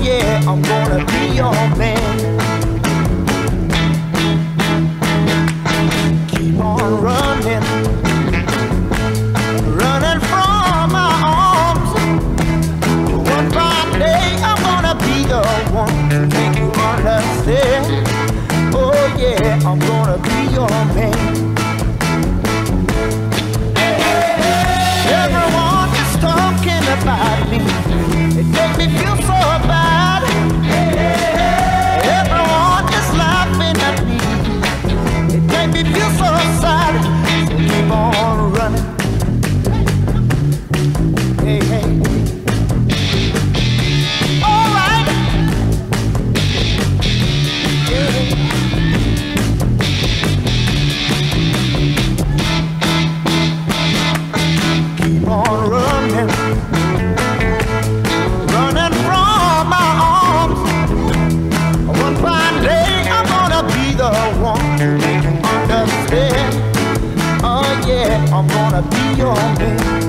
yeah, I'm gonna be your man. Keep on running, running from my arms. One fine day I'm gonna be the one to make you understand. Oh yeah, I'm gonna be your man. Everyone is talking about me. It makes me feel so bad. Everyone is laughing at me. It makes me feel so sad. So keep on running. Hey, hey. All right. Yeah. Keep on running, running from my arms. One fine day I'm gonna be the one to make you understand. Oh yeah, I'm gonna be your man.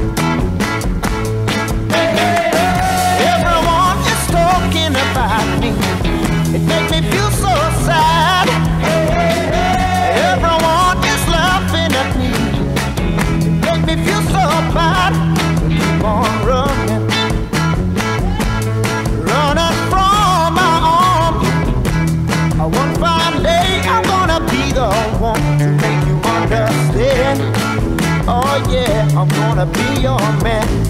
Everyone is talking about me. It makes me feel so sad. Everyone is laughing at me. Make me feel so bad. Keep on running, running from my arms. One fine day I'm gonna be the one to make you understand. Oh yeah, I'm gonna be your man.